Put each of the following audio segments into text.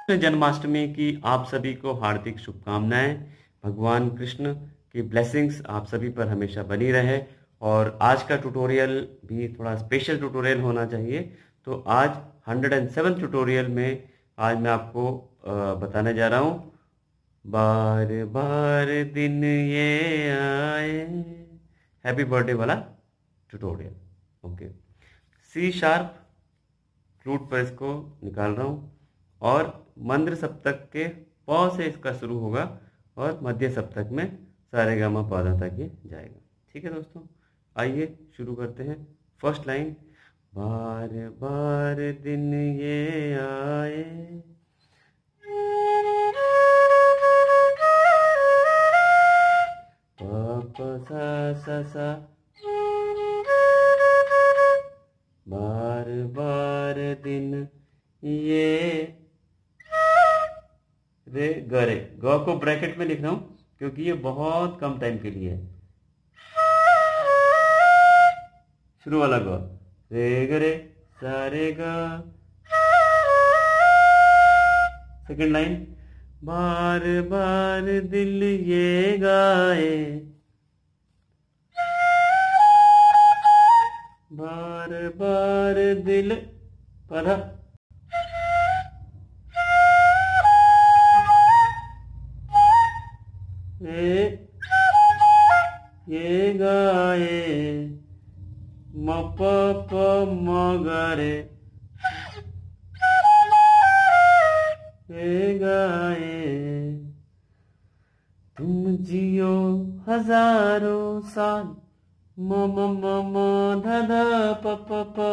जन्माष्टमी की आप सभी को हार्दिक शुभकामनाएं। भगवान कृष्ण की ब्लेसिंग्स आप सभी पर हमेशा बनी रहे। और आज का ट्यूटोरियल भी थोड़ा स्पेशल ट्यूटोरियल होना चाहिए। तो आज 107 ट्यूटोरियल में आज मैं आपको बताने जा रहा हूँ, बार बार दिन ये आए, हैप्पी बर्थडे वाला tutorial. Okay, C sharp flute पर इसको निकाल रहा हूँ और मंद्र सप्तक के प से इसका शुरू होगा और मध्य सप्तक में सारेगामा पाधा तक ये जाएगा। ठीक है दोस्तों, आइए शुरू करते हैं। फर्स्ट लाइन, बार बार दिन ये आए, प सा सा, बार बार दिन ये रे गरे। ग को ब्रैकेट में लिख रहा हूं क्योंकि ये बहुत कम टाइम के लिए है। शुरू वाला ग, रे गरे सारे ग। सेकंड लाइन, बार बार दिल ये गाए, बार बार दिल पधा, ये गाए, म प प म ग रे, ये गाए, तुम जियो हजारों साल, म म म म ध ध प प प,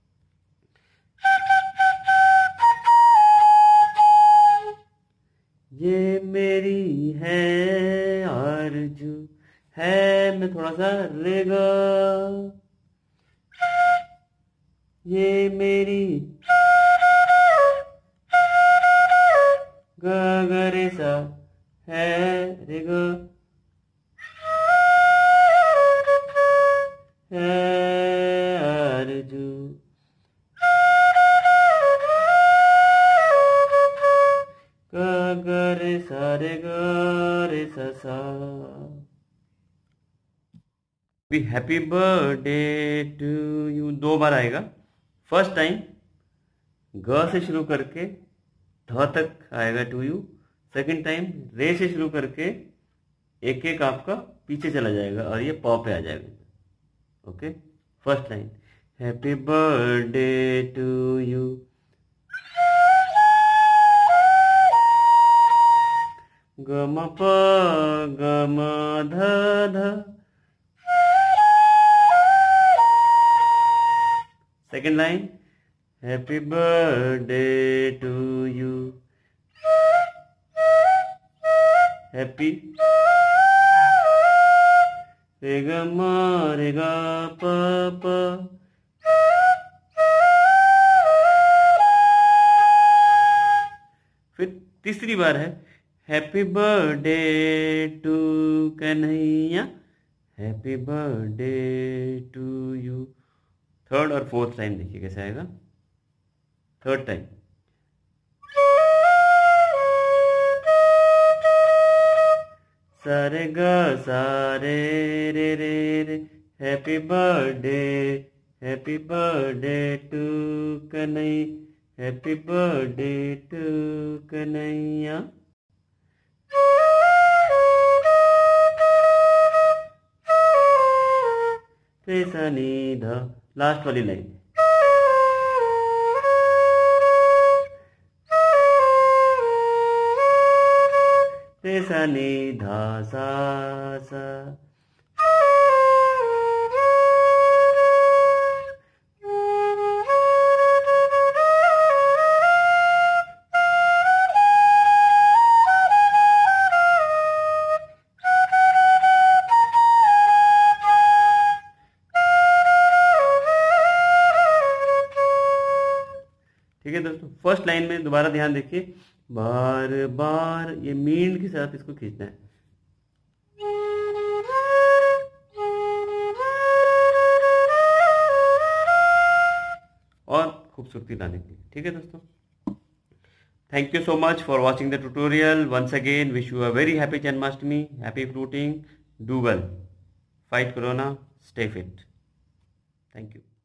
ये मेरी है आरज़ू है, मैं थोड़ा सा रेगा, ये मेरी ग ग रे सा है रे ग, है आरज़ू, ग ग रे सा रे ग रे सा सा। भी हैप्पी बर्थडे टू यू दो बार आएगा। फर्स्ट टाइम ग से शुरू करके ध तक आएगा टू यू। सेकंड टाइम रे से शुरू करके एक एक आपका पीछे चला जाएगा और ये प पे आ जाएगा। Okay, first line, happy birthday to you, ग म प ग म ध ध। Second line, happy birthday to you, happy रे ग म रे ग प प। फिर तीसरी बार है, happy birthday to Kanhaiya, happy birthday to you. Third और फोर्थ लाइन देखिए कैसे आएगा। थर्ड टाइम, सारे ग सारे रे रे रे, happy birthday to Kanhaiya, happy birthday to Kanhaiya. रे सा नी ध, लास्ट वाली लाइन, रे सा नी धा सा सा। ठीक है दोस्तों, फर्स्ट लाइन में दोबारा ध्यान देखिए, बार बार ये मींड के साथ इसको खींचना है। और खूबसूरती लाने के लिए। ठीक है दोस्तों, Thank you so much for watching the tutorial. Once again, wish you a very happy Janmashtami, happy fruiting. Do well. Fight Corona. Stay fit. Thank you.